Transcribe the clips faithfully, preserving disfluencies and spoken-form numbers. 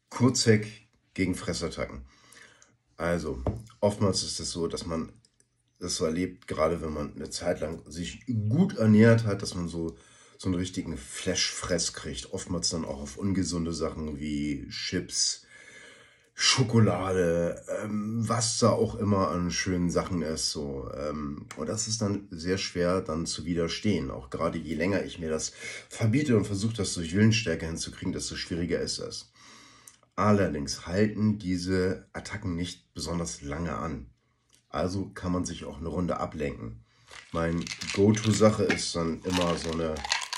Kurzhack gegen Fressattacken. Also, oftmals ist es so, dass man das so erlebt, gerade wenn man eine Zeit lang sich gut ernährt hat, dass man so, so einen richtigen Flash-Fress kriegt. Oftmals dann auch auf ungesunde Sachen wie Chips, Schokolade, ähm, was da auch immer an schönen Sachen ist. So. Ähm, und das ist dann sehr schwer dann zu widerstehen. Auch gerade je länger ich mir das verbiete und versuche, das durch Willensstärke hinzukriegen, desto schwieriger ist es. Allerdings halten diese Attacken nicht besonders lange an. Also kann man sich auch eine Runde ablenken. Mein Go-To-Sache ist dann immer so eine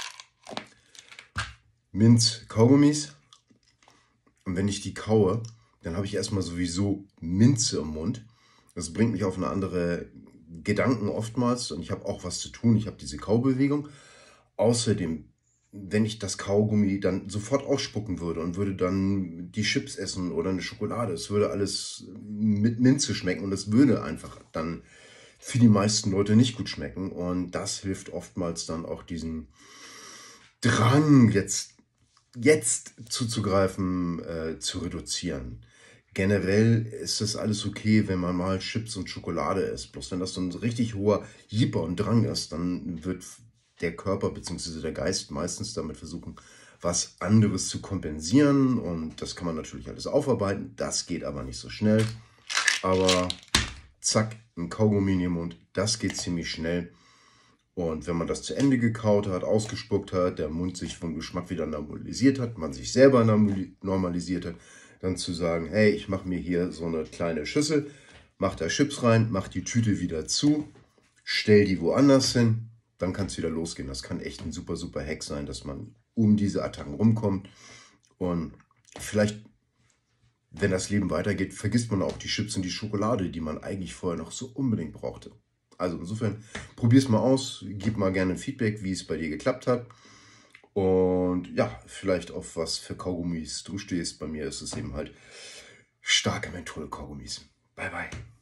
Minz-Kaugummis. Und wenn ich die kaue, dann habe ich erstmal sowieso Minze im Mund. Das bringt mich auf eine andere Gedanken oftmals. Und ich habe auch was zu tun. Ich habe diese Kaubewegung. Außerdem, wenn ich das Kaugummi dann sofort ausspucken würde und würde dann die Chips essen oder eine Schokolade, es würde alles mit Minze schmecken und es würde einfach dann für die meisten Leute nicht gut schmecken. Und das hilft oftmals dann auch diesen Drang, jetzt, jetzt zuzugreifen, äh, zu reduzieren. Generell ist das alles okay, wenn man mal Chips und Schokolade isst. Bloß wenn das so ein richtig hoher Jieper und Drang ist, dann wird der Körper bzw. der Geist meistens damit versuchen, was anderes zu kompensieren. Und das kann man natürlich alles aufarbeiten. Das geht aber nicht so schnell. Aber zack, ein Kaugummi in den Mund, das geht ziemlich schnell. Und wenn man das zu Ende gekaut hat, ausgespuckt hat, der Mund sich vom Geschmack wieder normalisiert hat, man sich selber normalisiert hat, dann zu sagen, hey, ich mache mir hier so eine kleine Schüssel, mach da Chips rein, mach die Tüte wieder zu, stell die woanders hin, dann kann es wieder losgehen. Das kann echt ein super, super Hack sein, dass man um diese Attacken rumkommt. Und vielleicht, wenn das Leben weitergeht, vergisst man auch die Chips und die Schokolade, die man eigentlich vorher noch so unbedingt brauchte. Also insofern, probier es mal aus, gib mal gerne ein Feedback, wie es bei dir geklappt hat. Und ja, vielleicht auf was für Kaugummis du stehst. Bei mir ist es eben halt starke Menthol-Kaugummis. Bye, bye.